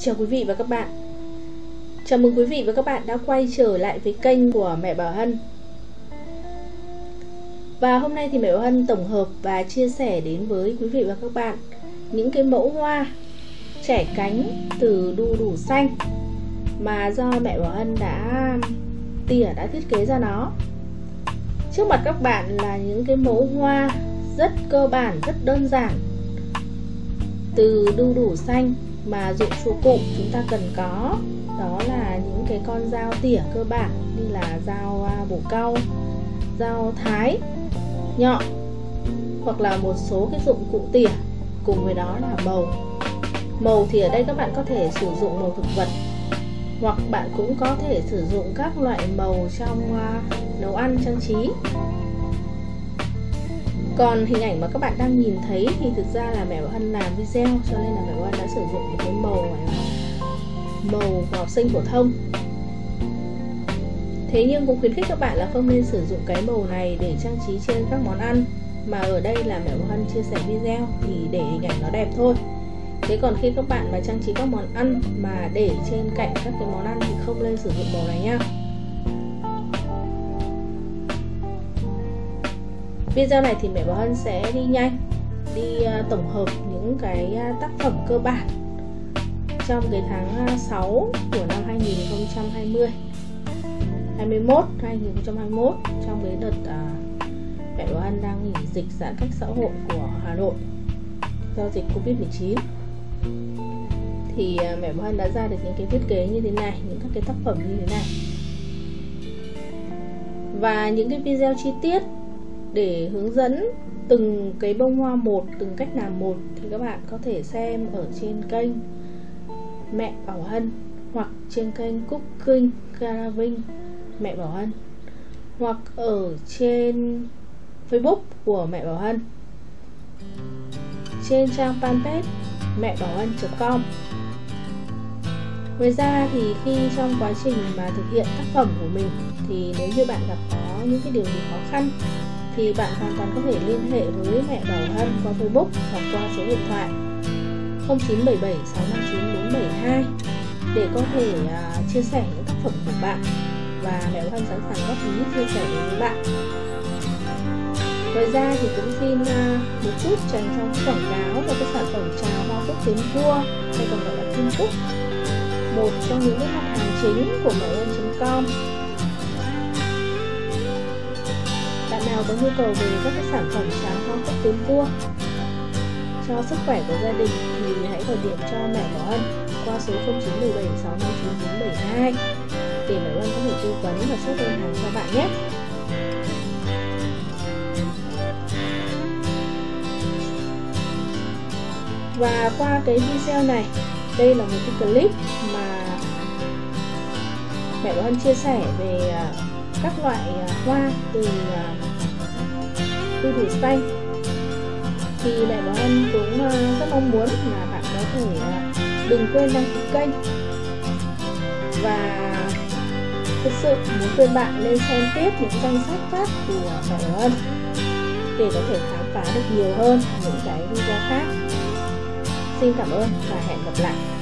Chào quý vị và các bạn. Chào mừng quý vị và các bạn đã quay trở lại với kênh của mẹ Bảo Hân. Và hôm nay thì mẹ Bảo Hân tổng hợp và chia sẻ đến với quý vị và các bạn những cái mẫu hoa chẻ cánh từ đu đủ xanh mà do mẹ Bảo Hân đã thiết kế ra nó. Trước mặt các bạn là những cái mẫu hoa rất cơ bản, rất đơn giản từ đu đủ xanh mà dụng cụ chúng ta cần có đó là những cái con dao tỉa cơ bản như là dao bổ cau, dao thái nhọn, hoặc là một số cái dụng cụ tỉa. Cùng với đó là màu thì ở đây các bạn có thể sử dụng màu thực vật, hoặc bạn cũng có thể sử dụng các loại màu trong nấu ăn trang trí. Còn hình ảnh mà các bạn đang nhìn thấy thì thực ra là mẹ Bảo Hân làm video, cho nên là mẹ Bảo Hân đã sử dụng một cái màu học sinh phổ thông. Thế nhưng cũng khuyến khích các bạn là không nên sử dụng cái màu này để trang trí trên các món ăn, mà ở đây là mẹ Bảo Hân chia sẻ video thì để hình ảnh nó đẹp thôi. Thế còn khi các bạn mà trang trí các món ăn mà để trên cạnh các cái món ăn thì không nên sử dụng màu này nhá. Video này thì mẹ Bảo Hân sẽ đi nhanh, tổng hợp những cái tác phẩm cơ bản trong cái tháng 6 của năm 2021 trong cái đợt mẹ Bảo Hân đang nghỉ dịch giãn cách xã hội của Hà Nội do dịch Covid-19. Thì mẹ Bảo Hân đã ra được những cái thiết kế như thế này, những các cái tác phẩm như thế này. Và những cái video chi tiết để hướng dẫn từng cái bông hoa một, từng cách làm một thì các bạn có thể xem ở trên kênh mẹ Bảo Hân, hoặc trên kênh Cooking Caraving mẹ Bảo Hân, hoặc ở trên Facebook của mẹ Bảo Hân, trên trang fanpage mẹ bảo hân.com. Ngoài ra thì khi trong quá trình mà thực hiện tác phẩm của mình thì nếu như bạn gặp có những cái điều gì khó khăn thì bạn hoàn toàn có thể liên hệ với mẹ Bảo Hân qua Facebook hoặc qua số điện thoại 0977 659 472 để có thể chia sẻ những tác phẩm của bạn, và mẹ Bảo Hân sẵn sàng góp ý chia sẻ với bạn. Ngoài ra thì cũng xin một chút dành cho quảng cáo cho cái sản phẩm trà hoa cúc tiến vua, hay còn gọi là Kim Cúc, một trong những cái mặt hàng chính của mẹ Hân.com. Bạn nào có nhu cầu về các cái sản phẩm trà hoa cúc tiến vua cho sức khỏe của gia đình thì hãy gọi điện cho mẹ Bảo Hân qua số 0917 659 472 để mẹ Hân có thể tư vấn và chốt đơn hàng cho bạn nhé. Và qua cái video này, đây là một cái clip mà mẹ Bảo Hân chia sẻ về các loại hoa từ đu đủ xanh. Thì mẹ Bảo Hân cũng rất mong muốn là bạn có thể đừng quên đăng ký kênh, và thực sự muốn khuyên bạn nên xem tiếp những danh sách khác của mẹ Bảo Hân để có thể khám phá được nhiều hơn những cái video khác. Xin cảm ơn và hẹn gặp lại.